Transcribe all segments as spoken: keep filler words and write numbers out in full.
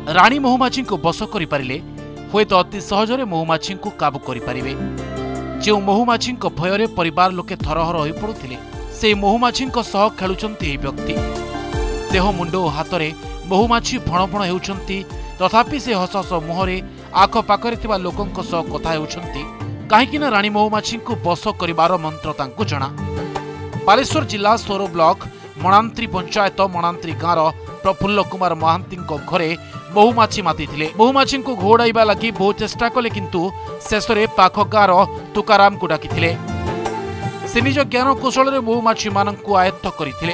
राणी महुमाछी को बस करें हुए तो अति सहजरे महुमाछी को काबू करें। जो महुमाछी भयर परिवार लोके थरहर हो पड़ुथिले से महुमाछी खेलुचंती व्यक्ति देह मुंड और हाथ में महुमाछी भण भण होउछंती तथापि से हस हस मुहरे आखपाखरे थिबा लोकंक सह कथा हेउछंती काहेकि ना राणी महुमाछी को बस करिवार मंत्र तांकु जणा। बालेश्वर जिला सोरो ब्लॉक मणांत्री पंचायत मणांत्री गाँव प्रफुल्ल कुमार महांती घरे महुमाछी मातिथिले। महुमाछी को घोड़ाइबा लगी बहु चेष्टा कले किंतु शेष में पाख गाँव तुकाराम को डाकिथिले। से निज ज्ञान कौशल महुमाछी मानंकु आयत्त करथिले।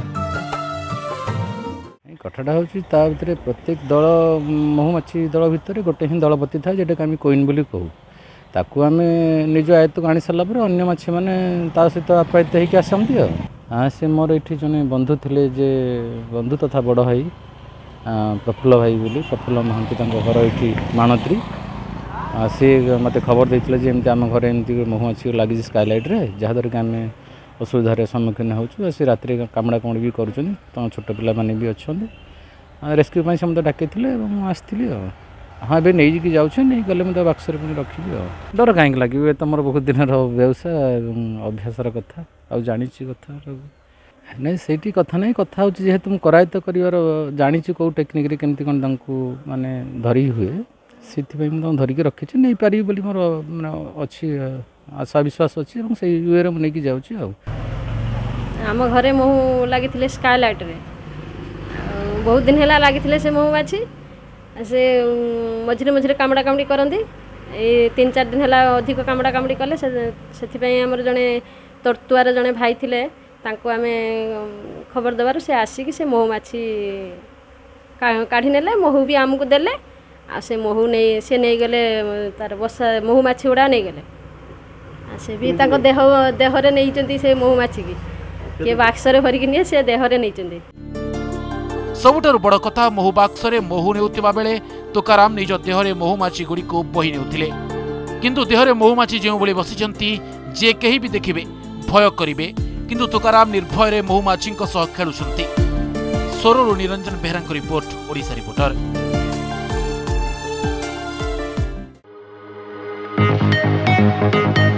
कथाटा हूँ भर प्रत्येक दल महुमाछी दल भितर गोटे ही दलपति था जोटा आम कोइन बोली कहू ताकू आम निज आयत्त को आनी सारा अन्य माछी मैंने सहित आप्यायित होकर आसती। हाँ से मोर ये जड़े बंधु थे जे बंधु तथा बड़ भाई प्रफुल्ल भाई बोली प्रफुल्ल महांती घर ये माणत्री सी मत खबर देते जमी आम घर एमती महुमाछी लगी स्काइलाइट रे जहाँद्वारा कि आम असुविधार सम्मुखीन हो सी रात कामड़ा कमड़ी भी कर छोट पिला माने भी अच्छा रेस्क्यू से मत डाक आसती। हाँ ए नहीं कि जाऊँ नहीं गले मुझे बाक्स रखी डर कहीं लगे तो मोर बहुत दिन व्यवसाय अभ्यासर कथा आ जानी कथा नहीं से कथा नहीं कथा हूँ जेहेतु मुझे करायत्त कर जानी कौ टेक्निक केमती कौन माने धरी हुए से धरिकी रखी नहीं पारि बोली मोर अच्छी आशा विश्वास अच्छी से वे मुझे जाऊँ। आम घरे महू लगी स्काइलाइट रे बहुत दिन है लगी से महुमाछी से मझे मझे कामड़ा कामड़ी करती तीन चार दिन है अधिक कामड़ा कामड़ी कले से आमर जड़े तर्तुआर जड़े भाई थे आम खबर देवार से आसिक से महुमाछी काढ़ी नेले महू भी आमको देले आ से महू नहीं से नहीं गले तार बसा महुमाछी गुड़ा नहीं गले से भी ताको देह देहरे नहीं से महुमाछी की किए बाक्सरे भरिकी निए से देहरे नहीं। सबुठारु बड़ कथा महू बाक्सरे महू नेउथिबा बेले तुकाराम निज देहरे महुमाछी गुड़ी को बही नेउथिले किंतु देहरे महुमाछी जो बळे बसिचंती जे केही भी देखिबे भय करिवे किंतु तुकाराम निर्भय रे महुमाछी सह खेलुछंती। सोररु निरंजन बेहरा रिपोर्ट ओडिशा रिपोर्टर।